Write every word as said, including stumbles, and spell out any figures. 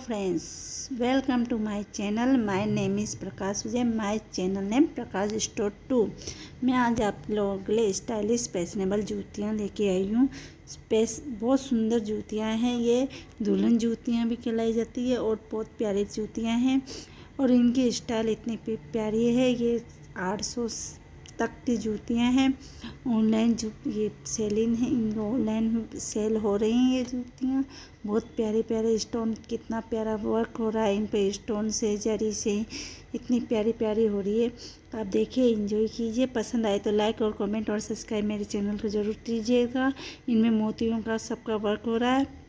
Friends, welcome to my channel. My name is Prakash Vijay. My channel name Prakash store two. मैं आज आप लोगों के लिए स्टाइलिश फैशनेबल जूतियां लेके आई हूँ। स्पेस बहुत सुंदर जूतियां हैं। ये दुल्हन जूतियां भी कहलाई जाती है और बहुत प्यारी जूतियां हैं और इनकी स्टाइल इतनी प्यारी है। ये आठ सौ तक की जूतियां हैं। ऑनलाइन जू ये सेलिंग है, इनको ऑनलाइन सेल हो रही हैं। ये जूतियां बहुत प्यारे प्यारे स्टोन, कितना प्यारा वर्क हो रहा है इन पे, स्टोन से, जरी से, इतनी प्यारी प्यारी हो रही है। आप देखिए, एंजॉय कीजिए। पसंद आए तो लाइक और कमेंट और सब्सक्राइब मेरे चैनल को ज़रूर कीजिएगा। इनमें मोतियों का सबका वर्क हो रहा है।